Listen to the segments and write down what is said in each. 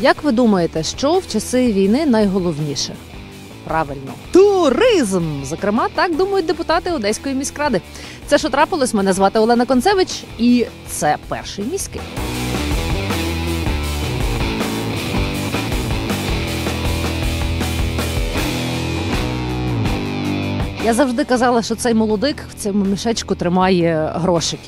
Як ви думаєте, що в часи війни найголовніше? Правильно, туризм! Зокрема, так думають депутати Одеської міськради. Це «Що трапилось?». Мене звати Олена Концевич, і це перший міський. Я завжди казала, що цей молодик в цьому мішечку тримає грошики.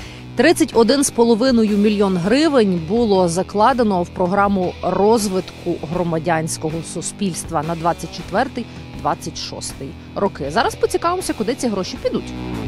31,5 мільйон гривень було закладено в програму розвитку громадянського суспільства на 24-26 роки. Зараз поцікавимося, куди ці гроші підуть.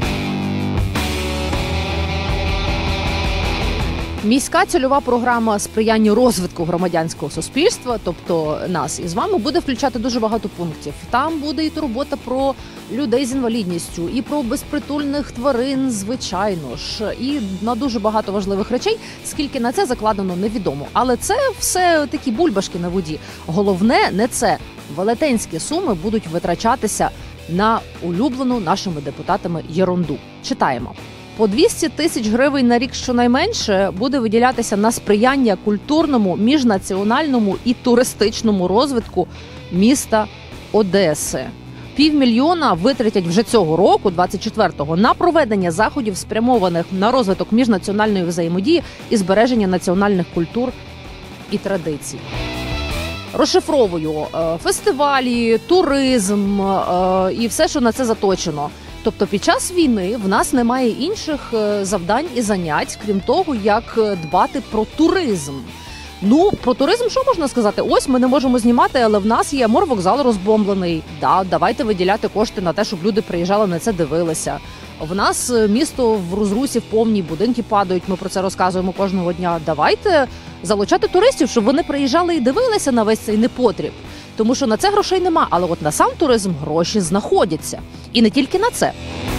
Міська цільова програма сприяння розвитку громадянського суспільства, тобто нас із вами, буде включати дуже багато пунктів. Там буде і турбота про людей з інвалідністю, і про безпритульних тварин, звичайно ж, і на дуже багато важливих речей. Скільки на це закладено, невідомо. Але це все такі бульбашки на воді. Головне не це. Велетенські суми будуть витрачатися на улюблену нашими депутатами єрунду. Читаємо. По 200 тисяч гривень на рік щонайменше буде виділятися на сприяння культурному, міжнаціональному і туристичному розвитку міста Одеси. 500 000 витратять вже цього року, 24-го, на проведення заходів, спрямованих на розвиток міжнаціональної взаємодії і збереження національних культур і традицій. Розшифровую: фестивалі, туризм і все, що на це заточено. Тобто під час війни в нас немає інших завдань і занять, крім того, як дбати про туризм. Ну, про туризм що можна сказати? Ось ми не можемо знімати, але в нас є морвокзал розбомблений. Да, давайте виділяти кошти на те, щоб люди приїжджали на це, дивилися. В нас місто в розрусі, в повній, будинки падають, ми про це розказуємо кожного дня. Давайте залучати туристів, щоб вони приїжджали і дивилися на весь цей непотріб. Тому що на це грошей нема, але от на сам туризм гроші знаходяться. І не тільки на це.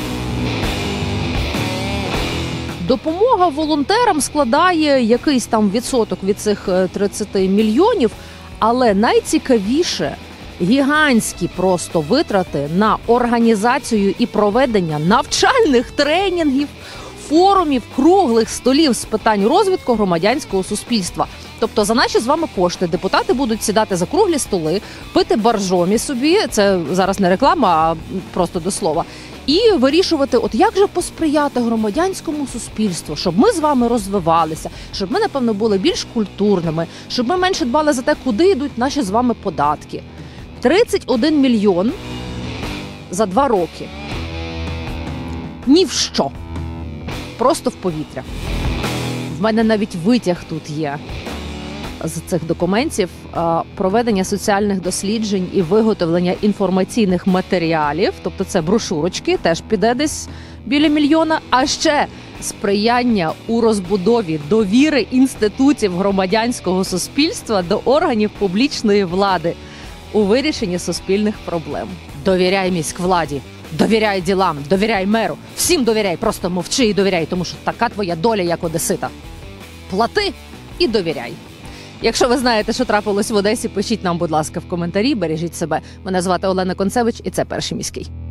Допомога волонтерам складає якийсь там відсоток від цих 30 мільйонів, але найцікавіше – гігантські просто витрати на організацію і проведення навчальних тренінгів, форумів, круглих столів з питань розвитку громадянського суспільства. Тобто за наші з вами кошти депутати будуть сідати за круглі столи, пити боржомі собі, це зараз не реклама, а просто до слова, і вирішувати, от як же посприяти громадянському суспільству, щоб ми з вами розвивалися, щоб ми, напевно, були більш культурними, щоб ми менше дбали за те, куди йдуть наші з вами податки. 31 мільйон за 2 роки. Ні в що. Просто в повітря. В мене навіть витяг тут є з цих документів. Проведення соціальних досліджень і виготовлення інформаційних матеріалів, тобто це брошурочки, теж піде десь біля 1 мільйона. А ще сприяння у розбудові довіри інститутів громадянського суспільства до органів публічної влади у вирішенні суспільних проблем. Довіряй міськвладі. Довіряй ділам, довіряй меру. Всім довіряй, просто мовчи і довіряй, тому що така твоя доля, як одесита. Плати і довіряй. Якщо ви знаєте, що трапилось в Одесі, пишіть нам, будь ласка, в коментарі, бережіть себе. Мене звати Олена Концевич, і це перший міський.